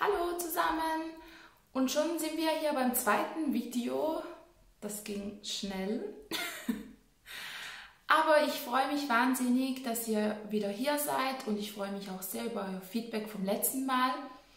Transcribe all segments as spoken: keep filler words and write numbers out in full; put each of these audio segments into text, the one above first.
Hallo zusammen und schon sind wir hier beim zweiten Video. Das ging schnell. Aber ich freue mich wahnsinnig, dass ihr wieder hier seid und ich freue mich auch sehr über euer Feedback vom letzten Mal.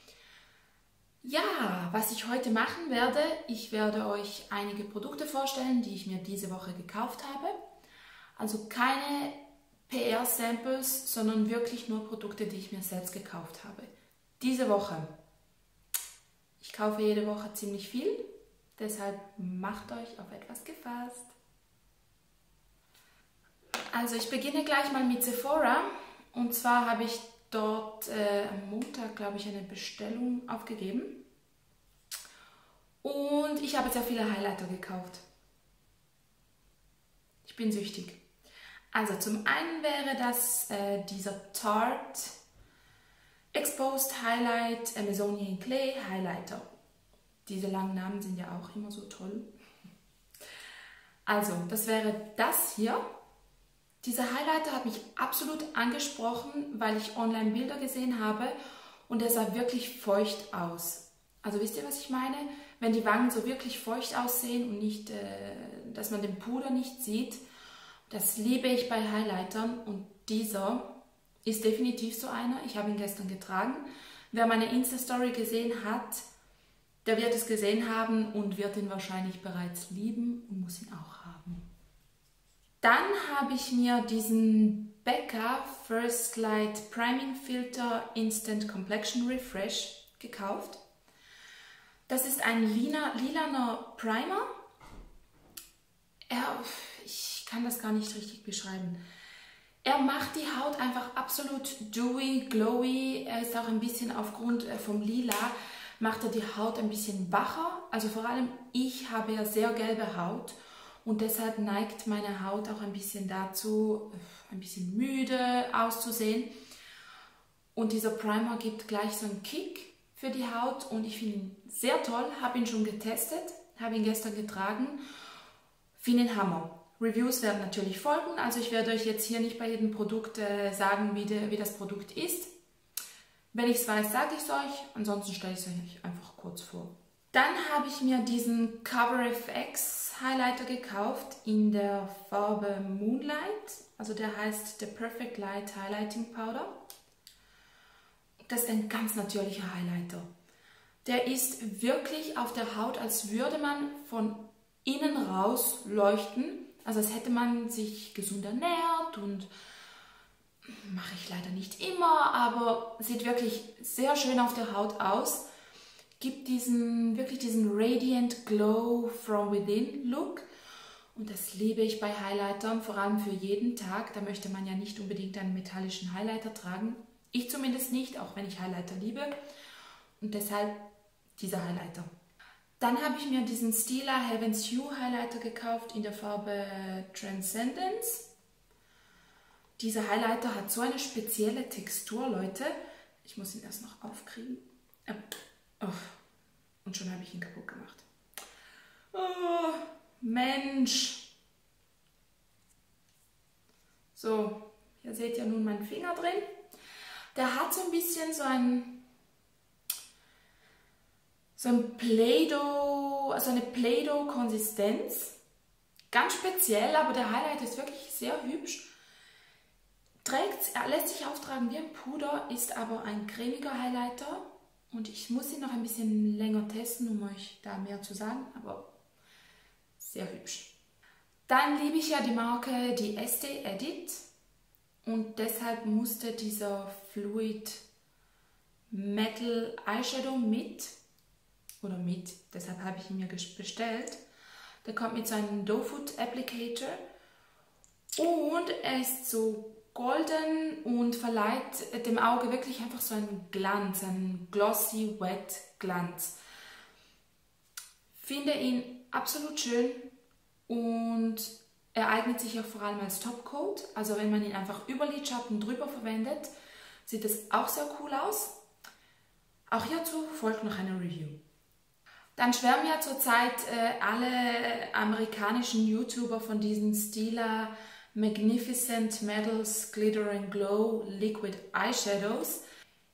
Ja, was ich heute machen werde, ich werde euch einige Produkte vorstellen, die ich mir diese Woche gekauft habe. Also keine P R-Samples, sondern wirklich nur Produkte, die ich mir selbst gekauft habe. Diese Woche. Ich kaufe jede Woche ziemlich viel, deshalb macht euch auf etwas gefasst. Also ich beginne gleich mal mit Sephora und zwar habe ich dort äh, am Montag, glaube ich, eine Bestellung aufgegeben und ich habe sehr viele Highlighter gekauft. Ich bin süchtig. Also zum einen wäre das äh, dieser Tarte Exposed Highlight Amazonian Clay Highlighter. Diese langen Namen sind ja auch immer so toll. Also, das wäre das hier. Dieser Highlighter hat mich absolut angesprochen, weil ich online Bilder gesehen habe und er sah wirklich feucht aus. Also wisst ihr, was ich meine? Wenn die Wangen so wirklich feucht aussehen und nicht, äh, dass man den Puder nicht sieht. Das liebe ich bei Highlightern und dieser ist definitiv so einer. Ich habe ihn gestern getragen. Wer meine Insta-Story gesehen hat, der wird es gesehen haben und wird ihn wahrscheinlich bereits lieben und muss ihn auch haben. Dann habe ich mir diesen Becca First Light Priming Filter Instant Complexion Refresh gekauft. Das ist ein lila, lilaner Primer. Er, ich kann das gar nicht richtig beschreiben. Er macht die Haut einfach absolut dewy, glowy. Er ist auch ein bisschen aufgrund vom Lila, macht er die Haut ein bisschen wacher. Also vor allem ich habe ja sehr gelbe Haut und deshalb neigt meine Haut auch ein bisschen dazu, ein bisschen müde auszusehen. Und dieser Primer gibt gleich so einen Kick für die Haut und ich finde ihn sehr toll, habe ihn schon getestet, habe ihn gestern getragen, finde ihn Hammer. Reviews werden natürlich folgen, also ich werde euch jetzt hier nicht bei jedem Produkt äh, sagen, wie, de, wie das Produkt ist. Wenn ich es weiß, sage ich es euch, ansonsten stelle ich es euch einfach kurz vor. Dann habe ich mir diesen Cover F X Highlighter gekauft in der Farbe Moonlight, also der heißt The Perfect Light Highlighting Powder. Das ist ein ganz natürlicher Highlighter. Der ist wirklich auf der Haut, als würde man von innen raus leuchten. Also als hätte man sich gesund ernährt und mache ich leider nicht immer, aber sieht wirklich sehr schön auf der Haut aus. Gibt diesen, wirklich diesen Radiant Glow from Within Look und das liebe ich bei Highlightern, vor allem für jeden Tag. Da möchte man ja nicht unbedingt einen metallischen Highlighter tragen. Ich zumindest nicht, auch wenn ich Highlighter liebe und deshalb dieser Highlighter. Dann habe ich mir diesen Stila Heaven's Hue Highlighter gekauft in der Farbe Transcendence. Dieser Highlighter hat so eine spezielle Textur, Leute. Ich muss ihn erst noch aufkriegen. Oh. Und schon habe ich ihn kaputt gemacht. Oh, Mensch. So, hier seht ihr nun meinen Finger drin. Der hat so ein bisschen so ein so ein Play-Doh, also eine Play-Doh-Konsistenz. Ganz speziell, aber der Highlighter ist wirklich sehr hübsch. Trägt, er lässt sich auftragen wie ein Puder, ist aber ein cremiger Highlighter. Und ich muss ihn noch ein bisschen länger testen, um euch da mehr zu sagen, aber sehr hübsch. Dann liebe ich ja die Marke, die Estee Edit. Und deshalb musste dieser Fluid Metal Eyeshadow mit. Oder mit, deshalb habe ich ihn mir bestellt. Der kommt mit so einem Doe Food Applicator und er ist so golden und verleiht dem Auge wirklich einfach so einen Glanz, einen glossy, wet Glanz. Finde ihn absolut schön und er eignet sich auch vor allem als Topcoat. Also wenn man ihn einfach über Lidschatten drüber verwendet, sieht es auch sehr cool aus. Auch hierzu folgt noch eine Review. Dann schwärmen ja zurzeit äh, alle amerikanischen YouTuber von diesen Stila Magnificent Metals Glitter and Glow Liquid Eyeshadows.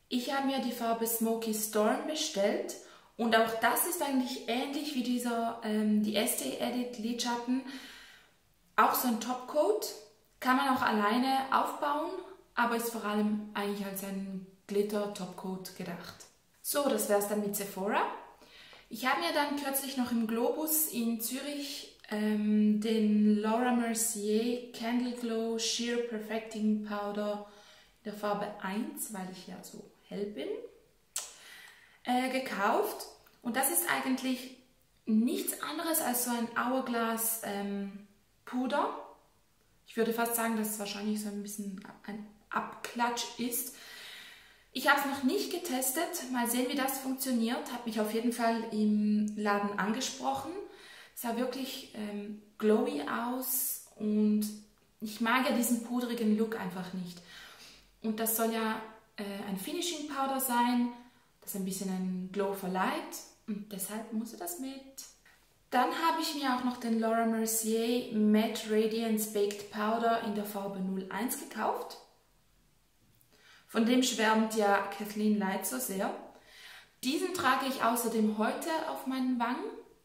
Ich habe mir die Farbe Smoky Storm bestellt und auch das ist eigentlich ähnlich wie dieser, ähm, die Estee Edit Lidschatten. Auch so ein Topcoat, kann man auch alleine aufbauen, aber ist vor allem eigentlich als ein Glitter-Topcoat gedacht. So, das wäre es dann mit Sephora. Ich habe mir dann kürzlich noch im Globus in Zürich ähm, den Laura Mercier Candle Glow Sheer Perfecting Powder in der Farbe eins, weil ich ja so hell bin, äh, gekauft. Und das ist eigentlich nichts anderes als so ein Hourglass ähm, Puder. Ich würde fast sagen, dass es wahrscheinlich so ein bisschen ein Abklatsch ist. Ich habe es noch nicht getestet. Mal sehen, wie das funktioniert. Habe mich auf jeden Fall im Laden angesprochen. Es sah wirklich ähm, glowy aus und ich mag ja diesen pudrigen Look einfach nicht. Und das soll ja äh, ein Finishing Powder sein, das ein bisschen einen Glow verleiht und deshalb musste das mit. Dann habe ich mir auch noch den Laura Mercier Matte Radiance Baked Powder in der Farbe null eins gekauft. Von dem schwärmt ja Kathleen Light so sehr. Diesen trage ich außerdem heute auf meinen Wangen.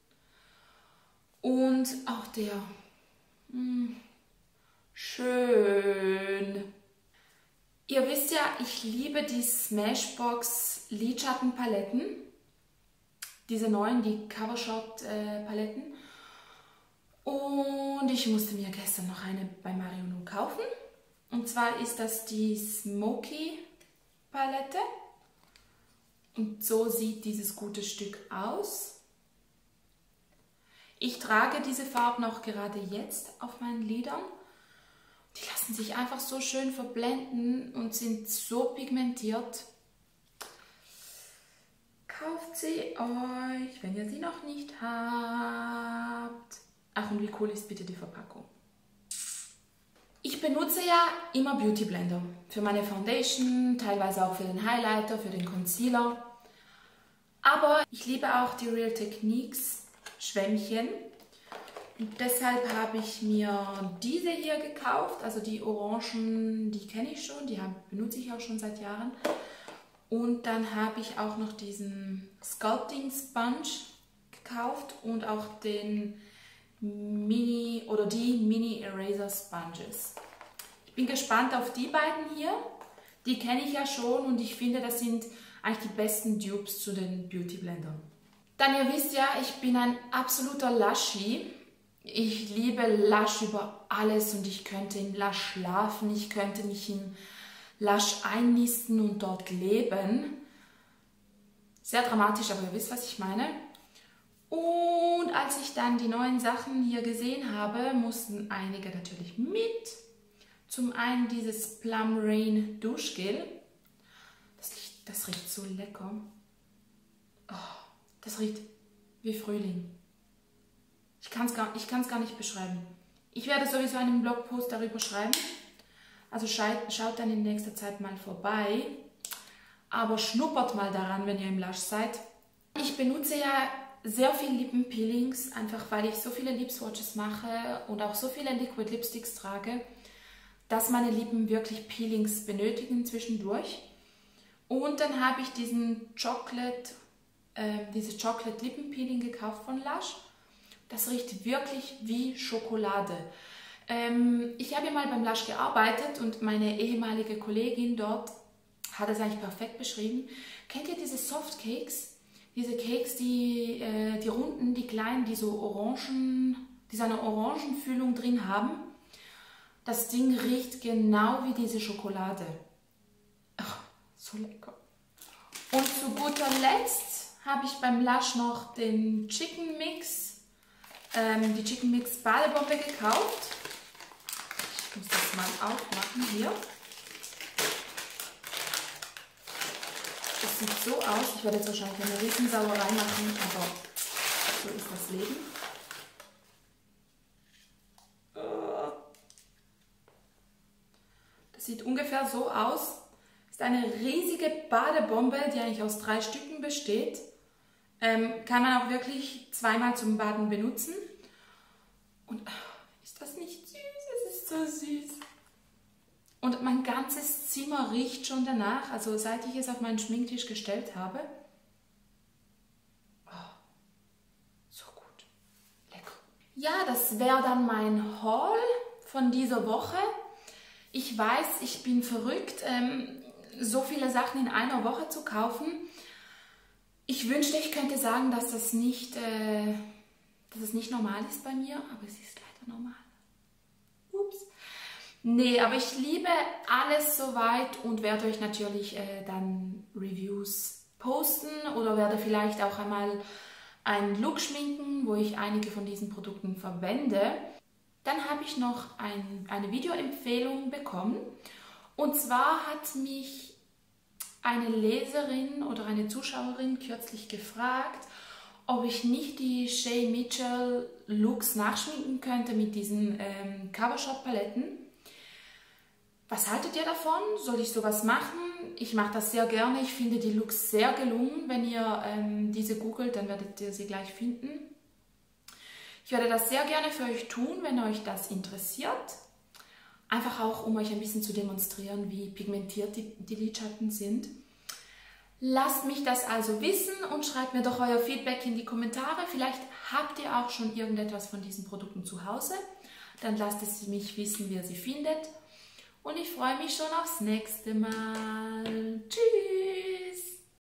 Und auch der, mh, schön. Ihr wisst ja, ich liebe die Smashbox Lidschattenpaletten. Diese neuen, die Covershot-Paletten. Und ich musste mir gestern noch eine bei Marionneau kaufen. Und zwar ist das die Smoky Palette. Und so sieht dieses gute Stück aus. Ich trage diese Farben auch gerade jetzt auf meinen Lidern. Die lassen sich einfach so schön verblenden und sind so pigmentiert. Kauft sie euch, wenn ihr sie noch nicht habt. Ach, und wie cool ist bitte die Verpackung. Ich benutze ja immer Beauty Blender für meine Foundation, teilweise auch für den Highlighter, für den Concealer. Aber ich liebe auch die Real Techniques Schwämmchen. Und deshalb habe ich mir diese hier gekauft, also die Orangen, die kenne ich schon, die benutze ich auch schon seit Jahren. Und dann habe ich auch noch diesen Sculpting Sponge gekauft und auch den Mini oder die Mini Eraser Sponges. Ich bin gespannt auf die beiden hier. Die kenne ich ja schon und ich finde, das sind eigentlich die besten Dupes zu den Beauty Blendern. Dann, ihr wisst ja, ich bin ein absoluter Lushy. Ich liebe Lush über alles und ich könnte in Lush schlafen, ich könnte mich in Lush einnisten und dort leben. Sehr dramatisch, aber ihr wisst, was ich meine. Und als ich dann die neuen Sachen hier gesehen habe, mussten einige natürlich mit. Zum einen dieses Plum Rain Duschgel. Das riecht, das riecht so lecker. Oh, das riecht wie Frühling. Ich kann es gar, ich kann's gar nicht beschreiben. Ich werde sowieso einen Blogpost darüber schreiben. Also schaut, schaut dann in nächster Zeit mal vorbei. Aber schnuppert mal daran, wenn ihr im Lush seid. Ich benutze ja sehr viel Lippenpeelings, einfach weil ich so viele Lip Swatches mache und auch so viele Liquid Lipsticks trage, dass meine Lippen wirklich Peelings benötigen zwischendurch. Und dann habe ich diesen Chocolate, äh, dieses Chocolate Lippenpeeling gekauft von Lush. Das riecht wirklich wie Schokolade. Ähm, ich habe ja mal beim Lush gearbeitet und meine ehemalige Kollegin dort hat es eigentlich perfekt beschrieben. Kennt ihr diese Softcakes? Diese Cakes, die, äh, die runden, die kleinen, die so Orangen, die so eine Orangenfüllung drin haben. Das Ding riecht genau wie diese Schokolade. Ach, so lecker. Und zu guter Letzt habe ich beim Lush noch den Chicken Mix, ähm, die Chicken Mix Badebombe gekauft. Ich muss das mal aufmachen hier. Das sieht so aus, ich werde jetzt wahrscheinlich eine Riesensauerei machen, aber so ist das Leben. Das sieht ungefähr so aus. Ist eine riesige Badebombe, die eigentlich aus drei Stücken besteht. Ähm, kann man auch wirklich zweimal zum Baden benutzen. Und ist das nicht süß? Es ist so süß. Und mein ganzes Zimmer riecht schon danach, also seit ich es auf meinen Schminktisch gestellt habe. Oh, so gut. Lecker. Ja, das wäre dann mein Haul von dieser Woche. Ich weiß, ich bin verrückt, ähm, so viele Sachen in einer Woche zu kaufen. Ich wünschte, ich könnte sagen, dass das nicht, äh, dass es nicht normal ist bei mir, aber es ist leider normal. Ups. Nee, aber ich liebe alles soweit und werde euch natürlich äh, dann Reviews posten oder werde vielleicht auch einmal einen Look schminken, wo ich einige von diesen Produkten verwende. Dann habe ich noch ein, eine Videoempfehlung bekommen. Und zwar hat mich eine Leserin oder eine Zuschauerin kürzlich gefragt, ob ich nicht die Shay Mitchell Looks nachschminken könnte mit diesen ähm, Covershop-Paletten. Was haltet ihr davon? Soll ich sowas machen? Ich mache das sehr gerne. Ich finde die Looks sehr gelungen. Wenn ihr ähm, diese googelt, dann werdet ihr sie gleich finden. Ich werde das sehr gerne für euch tun, wenn euch das interessiert. Einfach auch, um euch ein bisschen zu demonstrieren, wie pigmentiert die, die Lidschatten sind. Lasst mich das also wissen und schreibt mir doch euer Feedback in die Kommentare. Vielleicht habt ihr auch schon irgendetwas von diesen Produkten zu Hause. Dann lasst es mich wissen, wie ihr sie findet. Und ich freue mich schon aufs nächste Mal. Tschüss!